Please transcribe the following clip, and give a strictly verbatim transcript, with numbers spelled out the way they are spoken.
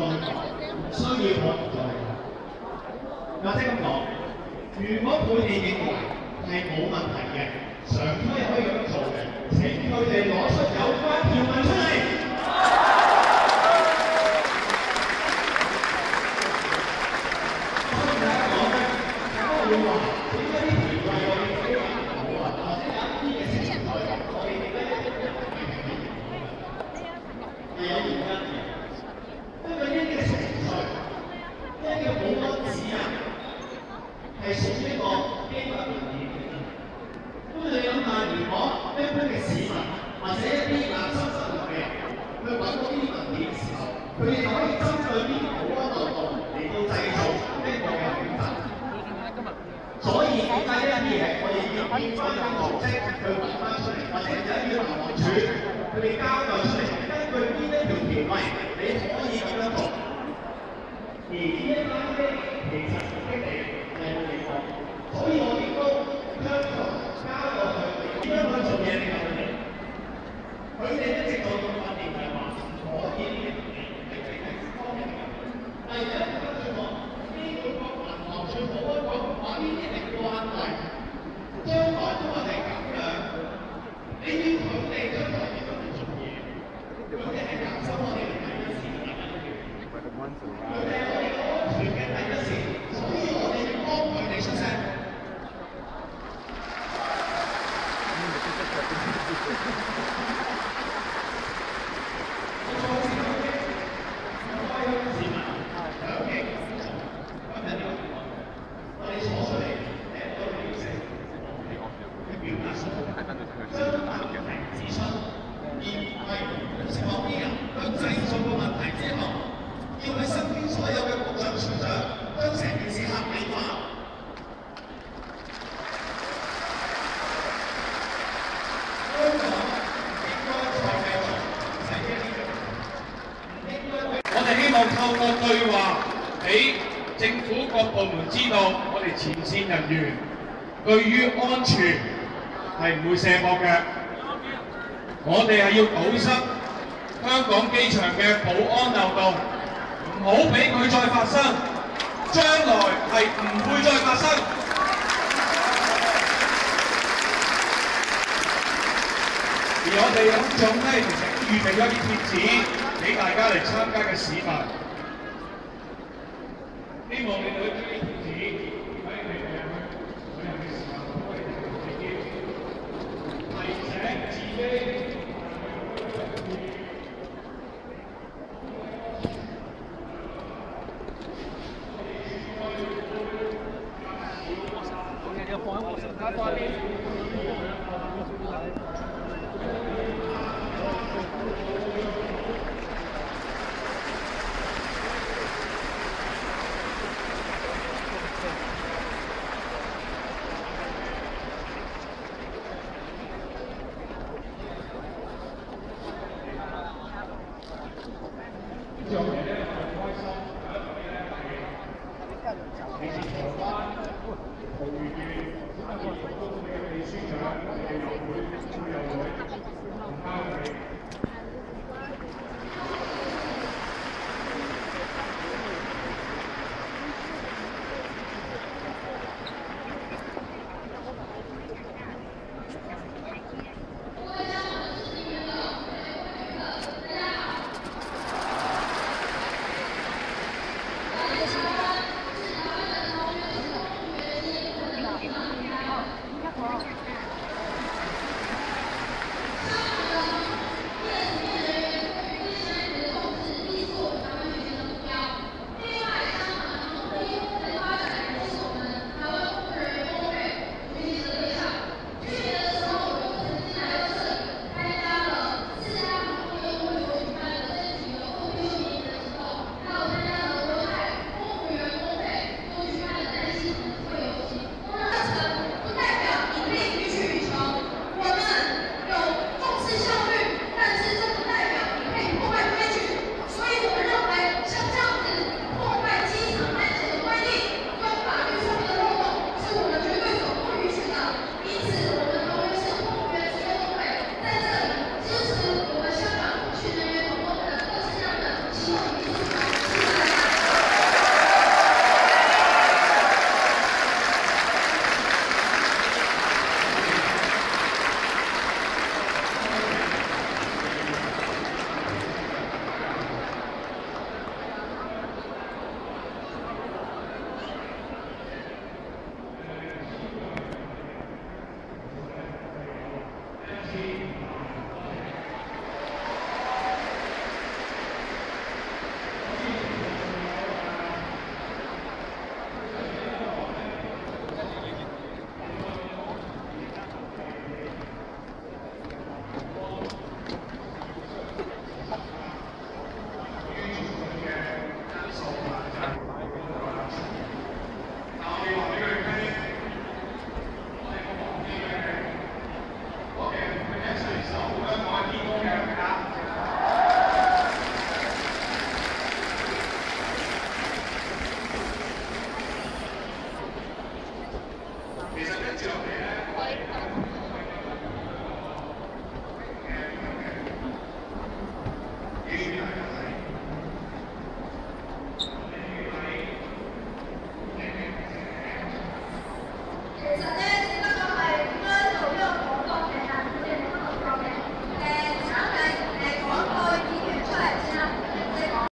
去講，需要我唔再講。或者咁講，如果佢哋認為係冇問題嘅，常規可以咁樣做嘅，請佢哋攞出有關條文出嚟。我同大家講咧，大家會話點解啲條例我哋自己搞唔好啊？或者有一啲嘅程序我哋點解一定要係有原因嘅？因為呢啲嘅程序，呢啲嘅保安指引係屬於一個機密文件。咁你諗下，如果一般嘅市民或者一啲垃圾生活嘅人去揾到呢啲文件嘅時候，佢哋就可以針對呢啲保安漏洞嚟到製造呢個嘅警察。所以點解一啲嘢我哋要變翻間組織去揾翻出嚟，或者有一啲民航處佢哋交代出嚟，根據邊一條條例你可以咁樣做。而呢一班機其實自己哋係冇理過，所以我亦都將佢交落去點樣去做嘢俾佢哋。佢哋一直做到訓練就係話可以係係係方面嘅。但係而家跟住我呢個國民航處保安局話呢啲係慣例，將來都係咁樣。你要佢哋將來點樣去做嘢？佢哋係擔心我哋嘅第一時間嘅權。佢哋係我哋安全嘅第一時，所以我哋要幫佢哋出聲。透過對話，俾政府各部門知道，我哋前線人員對於安全係唔會卸膊嘅。我哋係要堵塞香港機場嘅保安漏洞，唔好俾佢再發生，將來係唔會再發生。而我哋有種咧，其實預備咗啲貼紙俾大家嚟參加嘅市民。希望你對呢啲貼紙喺你哋旅遊嘅時候可以提自己，提醒自己。要放喺我身家多啲。呢樣嘢咧，我係開心。你是台灣葡語嘅小朋友，都俾佢哋宣傳，我哋又會會又會同交佢。